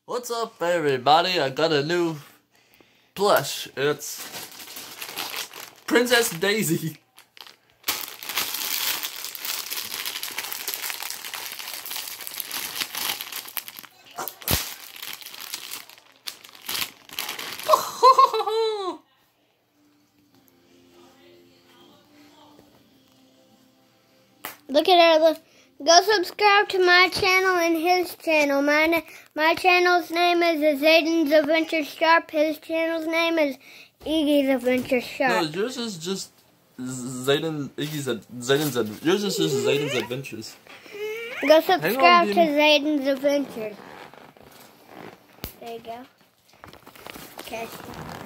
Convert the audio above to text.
What's up, everybody? I got a new plush. It's Princess Daisy. Look at her. Look. Go subscribe to my channel and his channel. My channel's name is Zayden's Adventure Sharp. His channel's name is Iggy's Adventure Sharp. No, yours is just Zayden's Adventures. Go subscribe to Zayden's Adventures. There you go. Okay.